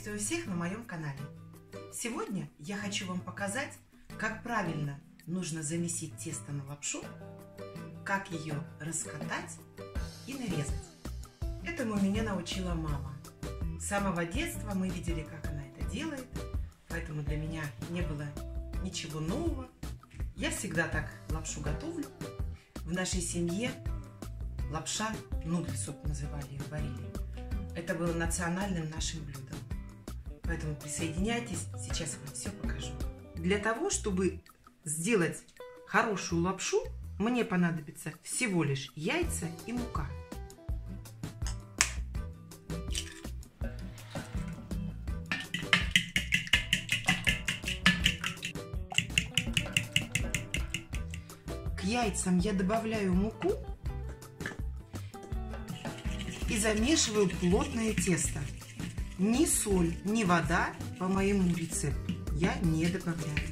Приветствую всех на моем канале. Сегодня я хочу вам показать, как правильно нужно замесить тесто на лапшу, как ее раскатать и нарезать. Этому меня научила мама. С самого детства мы видели, как она это делает, поэтому для меня не было ничего нового. Я всегда так лапшу готовлю. В нашей семье лапша, нудльсуп называли ее, варили. Это было национальным нашим блюдом. Поэтому присоединяйтесь, сейчас вам все покажу. Для того, чтобы сделать хорошую лапшу, мне понадобится всего лишь яйца и мука. К яйцам я добавляю муку и замешиваю плотное тесто. Ни соль, ни вода по моему рецепту я не добавляю.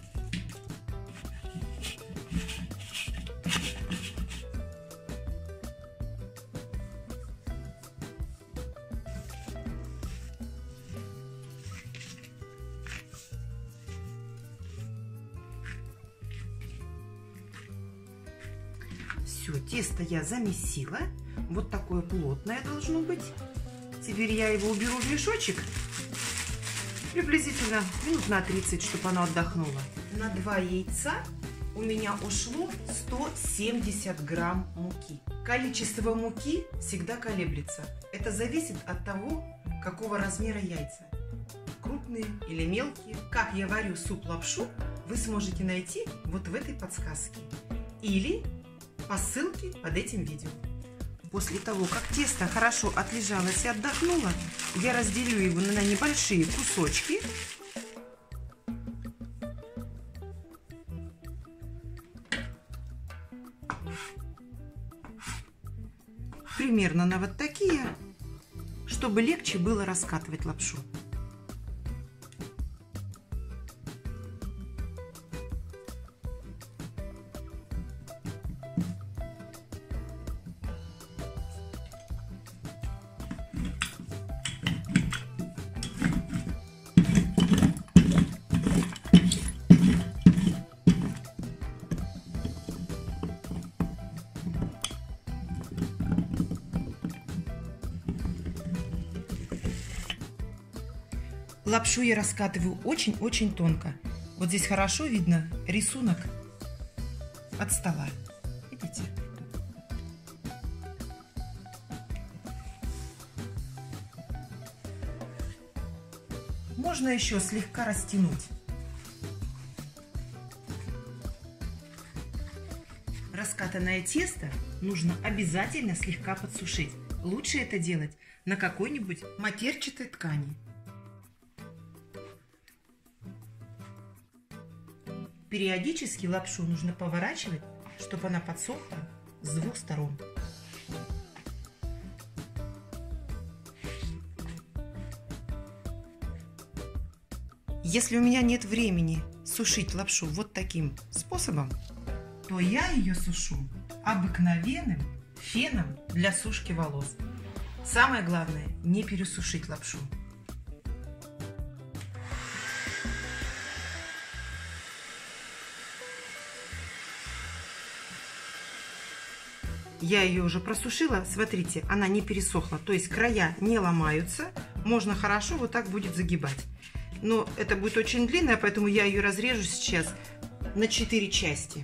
Все, тесто я замесила. Вот такое плотное должно быть. Теперь я его уберу в мешочек. Приблизительно минут на 30, чтобы оно отдохнуло. На 2 яйца у меня ушло 170 грамм муки. Количество муки всегда колеблется. Это зависит от того, какого размера яйца. Крупные или мелкие. Как я варю суп-лапшу, вы сможете найти вот в этой подсказке. Или по ссылке под этим видео. После того, как тесто хорошо отлежалось и отдохнуло, я разделю его на небольшие кусочки. Примерно на вот такие, чтобы легче было раскатывать лапшу. Лапшу я раскатываю очень-очень тонко. Вот здесь хорошо видно рисунок от стола. Видите? Можно еще слегка растянуть. Раскатанное тесто нужно обязательно слегка подсушить. Лучше это делать на какой-нибудь матерчатой ткани. Периодически лапшу нужно поворачивать, чтобы она подсохла с 2 сторон. Если у меня нет времени сушить лапшу вот таким способом, то я ее сушу обыкновенным феном для сушки волос. Самое главное, не пересушить лапшу. Я ее уже просушила, смотрите, она не пересохла, то есть края не ломаются, можно хорошо вот так будет загибать. Но это будет очень длинная, поэтому я ее разрежу сейчас на 4 части.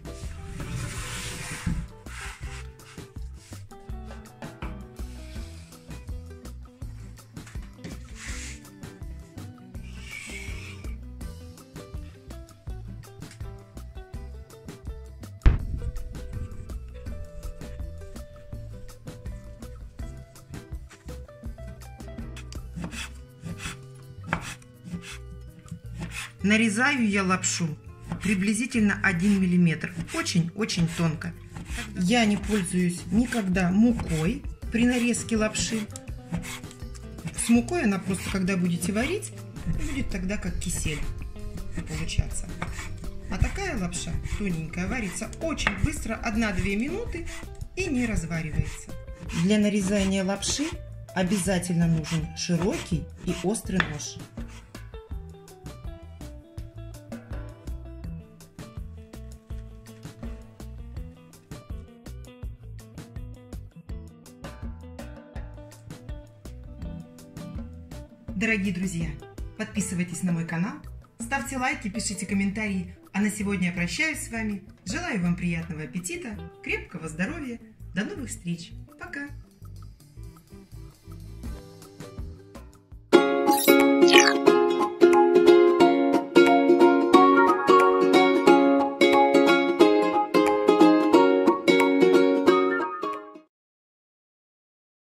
Нарезаю я лапшу приблизительно 1 миллиметр, очень-очень тонко. Я не пользуюсь никогда мукой при нарезке лапши. С мукой она просто, когда будете варить, будет тогда как кисель получаться. А такая лапша тоненькая варится очень быстро, 1-2 минуты и не разваривается. Для нарезания лапши обязательно нужен широкий и острый нож. Дорогие друзья, подписывайтесь на мой канал, ставьте лайки, пишите комментарии. А на сегодня я прощаюсь с вами. Желаю вам приятного аппетита, крепкого здоровья. До новых встреч. Пока!